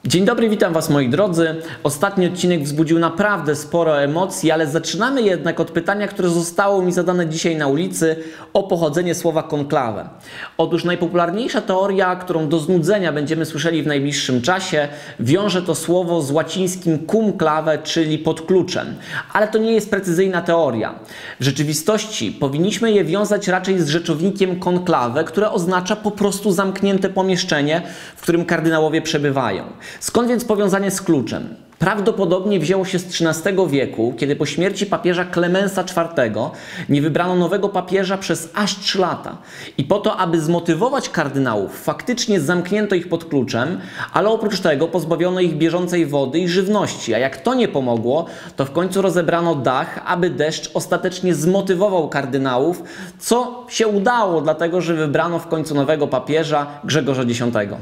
Dzień dobry, witam Was moi drodzy. Ostatni odcinek wzbudził naprawdę sporo emocji, ale zaczynamy jednak od pytania, które zostało mi zadane dzisiaj na ulicy o pochodzenie słowa konklawę. Otóż najpopularniejsza teoria, którą do znudzenia będziemy słyszeli w najbliższym czasie, wiąże to słowo z łacińskim cum clave, czyli pod kluczem. Ale to nie jest precyzyjna teoria. W rzeczywistości powinniśmy je wiązać raczej z rzeczownikiem conclave, które oznacza po prostu zamknięte pomieszczenie, w którym kardynałowie przebywają. Skąd więc powiązanie z kluczem? Prawdopodobnie wzięło się z XIII wieku, kiedy po śmierci papieża Klemensa IV nie wybrano nowego papieża przez aż 3 lata. I po to, aby zmotywować kardynałów, faktycznie zamknięto ich pod kluczem, ale oprócz tego pozbawiono ich bieżącej wody i żywności. A jak to nie pomogło, to w końcu rozebrano dach, aby deszcz ostatecznie zmotywował kardynałów, co się udało, dlatego że wybrano w końcu nowego papieża, Grzegorza X.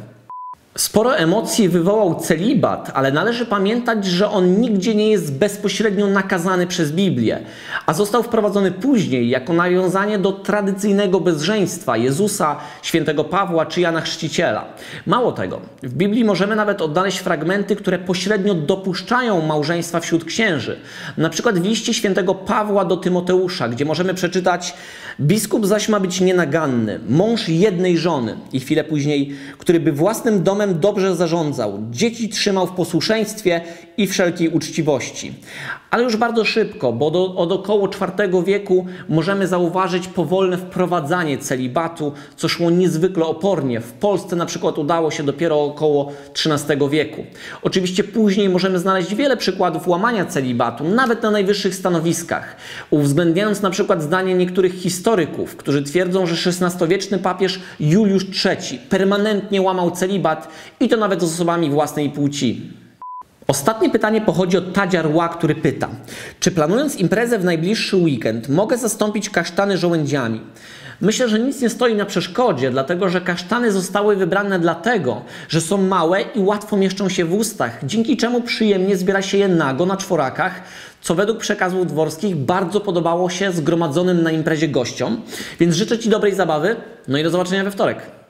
Sporo emocji wywołał celibat, ale należy pamiętać, że on nigdzie nie jest bezpośrednio nakazany przez Biblię, a został wprowadzony później jako nawiązanie do tradycyjnego bezżeństwa Jezusa, świętego Pawła czy Jana Chrzciciela. Mało tego, w Biblii możemy nawet odnaleźć fragmenty, które pośrednio dopuszczają małżeństwa wśród księży. Na przykład w liście świętego Pawła do Tymoteusza, gdzie możemy przeczytać: biskup zaś ma być nienaganny, mąż jednej żony i chwilę później, który by własnym domem dobrze zarządzał, dzieci trzymał w posłuszeństwie i wszelkiej uczciwości. Ale już bardzo szybko, bo od około IV wieku możemy zauważyć powolne wprowadzanie celibatu, co szło niezwykle opornie. W Polsce na przykład udało się dopiero około XIII wieku. Oczywiście później możemy znaleźć wiele przykładów łamania celibatu, nawet na najwyższych stanowiskach, uwzględniając na przykład zdanie niektórych historyków, którzy twierdzą, że XVI-wieczny papież Juliusz III permanentnie łamał celibat i to nawet z osobami własnej płci. Ostatnie pytanie pochodzi od Tadziar Ła, który pyta: czy planując imprezę w najbliższy weekend mogę zastąpić kasztany żołędziami? Myślę, że nic nie stoi na przeszkodzie, dlatego że kasztany zostały wybrane dlatego, że są małe i łatwo mieszczą się w ustach, dzięki czemu przyjemnie zbiera się je nago na czworakach, co według przekazów dworskich bardzo podobało się zgromadzonym na imprezie gościom. Więc życzę Ci dobrej zabawy, no i do zobaczenia we wtorek.